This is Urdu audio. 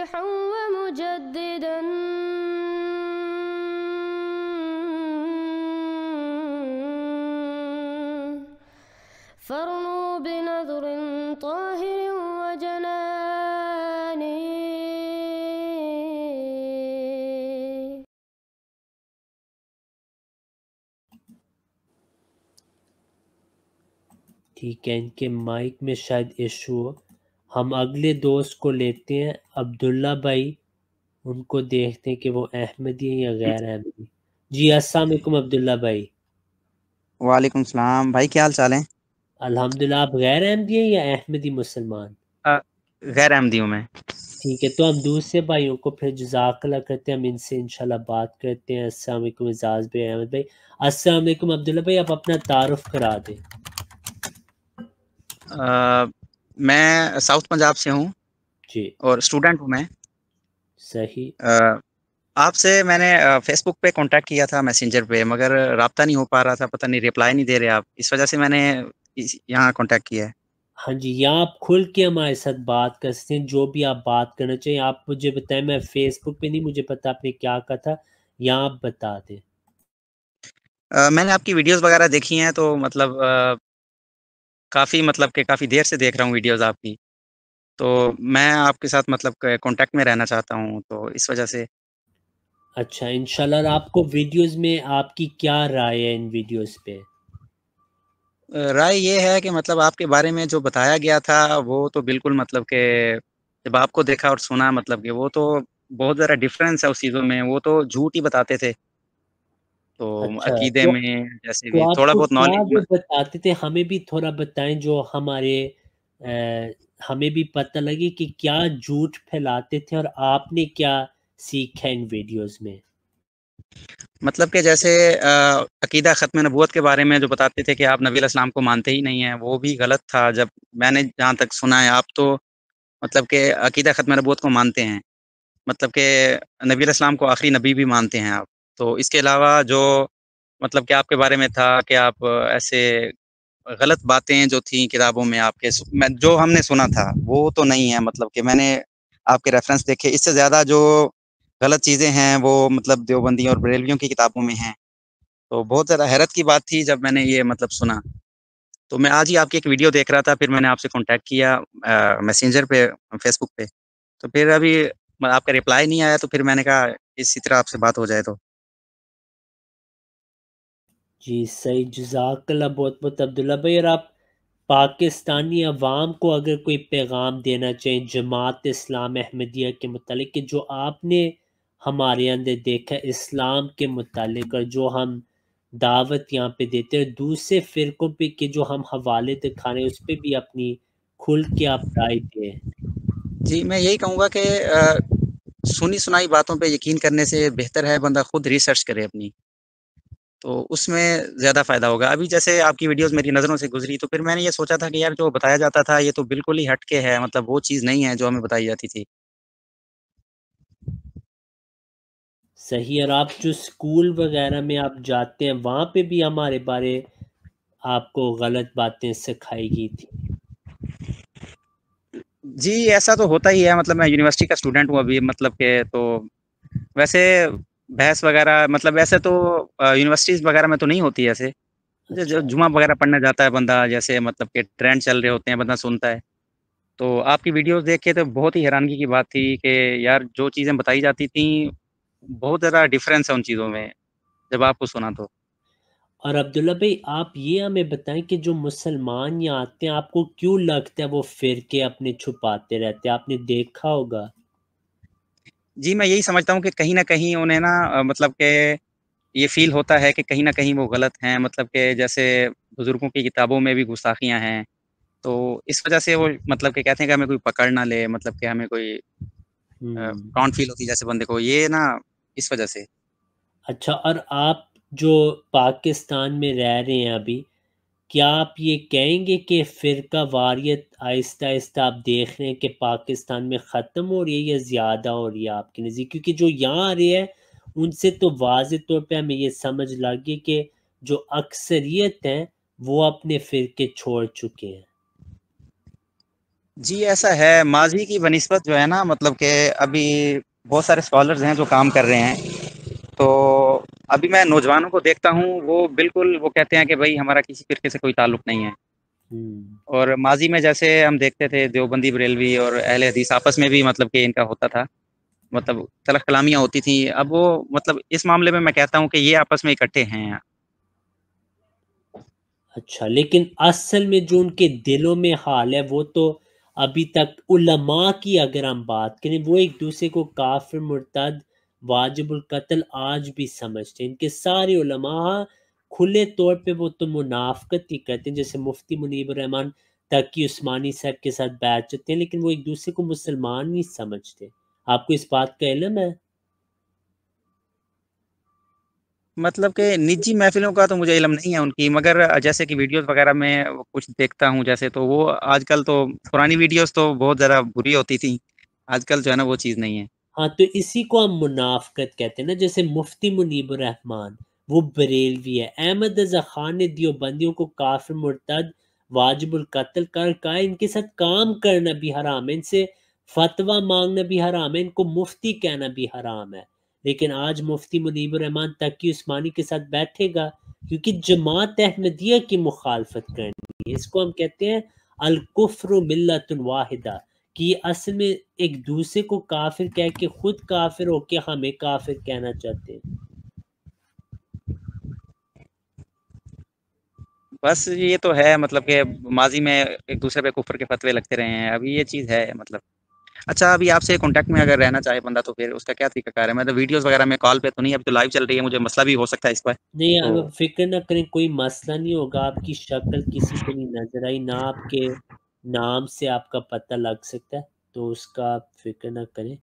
مصلحا ومجددا فارنوا بنظر طاهر وجنان. ٹھیک ہے، ان کے مائک میں شاید ایشو ہو. ہم اگلے دوست کو لیتے ہیں، عبداللہ بھائی. ان کو دیکھتے ہیں کہ وہ احمدی ہیں یا غیر احمدی. جی السلام علیکم عبداللہ بھائی. وعلیکم السلام بھائی، کیا حال چال ہے؟ الحمدللہ. آپ غیر احمدی ہیں یا احمدی مسلمان؟ غیر احمدی ہوں میں. ٹھیک ہے، تو ہم دوسرے بھائیوں کو پھر جزاک اللہ کرتے ہیں، ہم ان سے انشاءاللہ بات کرتے ہیں. السلام علیکم اعزاز بھائی، احمد بھائی. السلام علیکم عبداللہ بھائی، آپ اپنا تعارف کرا دیں. میں ساؤتھ پنجاب سے ہوں جی اور اسٹوڈنٹ ہوں میں. صحیح. آپ سے میں نے فیس بک پہ کانٹیکٹ کیا تھا، میسنجر پہ، مگر رابطہ نہیں ہو پا رہا تھا. پتہ نہیں ریپلائی نہیں دے رہے آپ، اس وجہ سے میں نے یہاں کانٹیکٹ کیا ہے. ہاں جی، یہاں آپ کھل کے ہمارے ساتھ بات کر سکتے ہیں، جو بھی آپ بات کرنا چاہیں. آپ مجھے بتائیں، میں فیس بک پہ نہیں، مجھے پتا آپ نے کیا کہا تھا، یہاں آپ بتا دیں. میں نے آپ کی ویڈیوز وغیرہ دیکھی ہیں، تو مطلب کافی دیر سے دیکھ رہا ہوں ویڈیوز آپ کی. تو میں آپ کے ساتھ مطلب کانٹیکٹ میں رہنا چاہتا ہوں، تو اس وجہ سے. اچھا انشاءاللہ. اور آپ کو ویڈیوز میں آپ کی کیا رائے ہے ان ویڈیوز پہ؟ رائے یہ ہے کہ مطلب آپ کے بارے میں جو بتایا گیا تھا وہ تو بالکل مطلب کہ جب آپ کو دیکھا اور سنا، مطلب کہ وہ تو بہت زیادہ ڈفرینس ہے اس چیزوں میں. وہ تو جھوٹ ہی بتاتے تھے. تو اچھا، عقیدے تو میں جیسے تو بھی آپ تھوڑا کو بہت کیا نالج. وہ بتاتے تھے، ہمیں بھی تھوڑا بتائیں، جو ہمیں بھی پتہ لگے کہ کیا جھوٹ پھیلاتے تھے اور آپ نے کیا سیکھا ان ویڈیوز میں. مطلب کہ جیسے عقیدہ ختم نبوت کے بارے میں جو بتاتے تھے کہ آپ نبی علیہ السلام کو مانتے ہی نہیں ہیں، وہ بھی غلط تھا. جب میں نے جہاں تک سنا ہے، آپ تو مطلب کہ عقیدہ ختم نبوت کو مانتے ہیں، مطلب کہ نبی علیہ السلام کو آخری نبی بھی مانتے ہیں آپ. تو اس کے علاوہ جو مطلب کہ آپ کے بارے میں تھا کہ آپ ایسے غلط باتیں جو تھیں کتابوں میں آپ کے، جو ہم نے سنا تھا وہ تو نہیں ہے. مطلب کہ میں نے آپ کے ریفرنس دیکھے، اس سے زیادہ جو غلط چیزیں ہیں وہ مطلب دیوبندیوں اور بریلویوں کی کتابوں میں ہیں. تو بہت زیادہ حیرت کی بات تھی جب میں نے یہ مطلب سنا. تو میں آج ہی آپ کی ایک ویڈیو دیکھ رہا تھا، پھر میں نے آپ سے کانٹیکٹ کیا میسنجر پہ، فیس بک پہ. تو پھر ابھی آپ کا ریپلائی نہیں آیا، تو پھر میں نے کہا اسی طرح آپ سے بات ہو جائے. تو جی صحیح، جزاک اللہ بہت بہت عبداللہ بھائی. اور آپ پاکستانی عوام کو اگر کوئی پیغام دینا چاہیں جماعت اسلام احمدیہ کے متعلق، کہ جو آپ نے ہمارے اندر دیکھا اسلام کے متعلق، اور جو ہم دعوت یہاں پہ دیتے ہیں دوسرے فرقوں پہ کہ جو ہم حوالے دکھا رہے ہیں، اس پہ بھی اپنی کھل کے آپ رائے دیں. جی میں یہی کہوں گا کہ سنی سنائی باتوں پہ یقین کرنے سے بہتر ہے بندہ خود ریسرچ کرے اپنی، تو اس میں زیادہ فائدہ ہوگا. ابھی جیسے آپ کی ویڈیوز میری نظروں سے گزری، تو پھر میں نے یہ سوچا تھا کہ یار جو بتایا جاتا تھا یہ تو بالکل ہی ہٹ کے ہے، مطلب وہ چیز نہیں ہے جو ہمیں بتائی جاتی تھی. صحیح. اور آپ جو اسکول وغیرہ میں آپ جاتے ہیں، وہاں پہ بھی ہمارے بارے آپ کو غلط باتیں سکھائی گئی تھی. جی ایسا تو ہوتا ہی ہے. مطلب میں یونیورسٹی کا اسٹوڈنٹ ہوں ابھی، مطلب کہ تو ویسے بحث وغیرہ مطلب ویسے تو یونیورسٹیز وغیرہ میں تو نہیں ہوتی ایسے. جو اچھا جمعہ وغیرہ پڑھنے جاتا ہے بندہ، جیسے مطلب کہ ٹرینڈ چل رہے ہوتے ہیں، بندہ سنتا ہے. تو آپ کی ویڈیوز دیکھ کے تو بہت ہی حیرانگی کی بات تھی کہ یار جو چیزیں بتائی جاتی تھیں بہت زیادہ ڈفرینس ہے ان چیزوں میں جب آپ کو سنا تو. اور عبداللہ بھائی آپ یہ ہمیں بتائیں کہ جو مسلمان یہاں آتے ہیں، آپ کو کیوں لگتا ہے وہ فرقے اپنے چھپاتے رہتے ہیں؟ آپ نے دیکھا ہوگا. جی میں یہی سمجھتا ہوں کہ کہیں نہ کہیں انہیں نا مطلب کہ یہ فیل ہوتا ہے کہ کہیں نہ کہیں وہ غلط ہیں. مطلب کہ جیسے بزرگوں کی کتابوں میں بھی گستاخیاں ہیں، تو اس وجہ سے وہ مطلب کہ کہتے ہیں کہ ہمیں کوئی پکڑ نہ لے، مطلب کہ ہمیں کوئی پراؤڈ فیل ہوتی ہے جیسے بندے کو، یہ نا اس وجہ سے. اچھا، اور آپ جو پاکستان میں رہ رہے ہیں ابھی، کیا آپ یہ کہیں گے کہ فرقہ واریت آہستہ آہستہ آپ دیکھ رہے ہیں کہ پاکستان میں ختم ہو رہی ہے یا زیادہ ہو رہی ہے آپ کے نزدیک؟ کیونکہ جو یہاں آ رہے ہیں ان سے تو واضح طور پہ ہمیں یہ سمجھ لگ گئی کہ جو اکثریت ہیں وہ اپنے فرقے چھوڑ چکے ہیں. جی ایسا ہے، ماضی کی بنسبت جو ہے نا، مطلب کہ ابھی بہت سارے اسکالرز ہیں جو کام کر رہے ہیں، تو ابھی میں نوجوانوں کو دیکھتا ہوں، وہ بالکل وہ کہتے ہیں کہ بھائی ہمارا کسی فرقے سے کوئی تعلق نہیں ہے. اور ماضی میں جیسے ہم دیکھتے تھے دیوبندی بریلوی اور اہل حدیث آپس میں بھی مطلب کہ ان کا ہوتا تھا، مطلب تلخ کلامیاں ہوتی تھیں. اب وہ مطلب اس معاملے میں کہتا ہوں کہ یہ آپس میں اکٹھے ہیں. اچھا، لیکن اصل میں جو ان کے دلوں میں حال ہے وہ تو ابھی تک علماء کی اگر ہم بات کریں، وہ ایک دوسرے کو کافر، مرتد، واجب القتل آج بھی سمجھتے ہیں. ان کے سارے علماء کھلے طور پہ وہ تو منافقت ہی کرتے ہیں، جیسے مفتی منیب الرحمان تقی عثمانی صاحب کے ساتھ بیعت چلتے ہیں، لیکن وہ ایک دوسرے کو مسلمان نہیں سمجھتے. آپ کو اس بات کا علم ہے؟ مطلب کہ نجی محفلوں کا تو مجھے علم نہیں ہے ان کی، مگر جیسے کہ ویڈیوز وغیرہ میں کچھ دیکھتا ہوں جیسے، تو وہ آج کل تو پرانی ویڈیوز تو بہت زیادہ بری ہوتی تھیں، آج کل جو ہے نا وہ چیز نہیں ہے. ہاں، تو اسی کو ہم منافقت کہتے ہیں نا. جیسے مفتی منیب الرحمان وہ بریلوی ہے، احمد رضا خان نے دیوبندیوں کو کافر، مرتد، واجب القتل کر کہا ہے. ان کے ساتھ کام کرنا بھی حرام ہے، ان سے فتویٰ مانگنا بھی حرام ہے، ان کو مفتی کہنا بھی حرام ہے. لیکن آج مفتی منیب الرحمان تقی عثمانی کے ساتھ بیٹھے گا کیونکہ جماعت احمدیہ کی مخالفت کرنی ہے. اس کو ہم کہتے ہیں الکفر ملت واحدہ، کہ یہ اصل میں ایک دوسرے کو کافر کہہ کے خود کافر ہو کے ہمیں کافر کہنا چاہتے ہیں. بس یہ تو ہے، مطلب کہ ماضی میں ایک دوسرے پہ کفر کے فتوے لگتے رہے ہیں، ابھی یہ چیز ہے مطلب. اچھا، ابھی آپ سے کانٹیکٹ میں اگر رہنا چاہے بندہ تو پھر اس کا کیا طریقہ کار ہے؟ مطلب ویڈیوز وغیرہ میں کال پہ تو نہیں، ابھی تو لائیو چل رہی ہے، مجھے مسئلہ بھی ہو سکتا ہے اس پر. نہیں، تو آپ فکر نہ کریں، کوئی مسئلہ نہیں ہوگا. آپ کی شکل کسی کو نہیں نظر آئی، نہ آپ کے نام سے آپ کا پتہ لگ سکتا ہے، تو اس کا آپ فکر نہ کریں.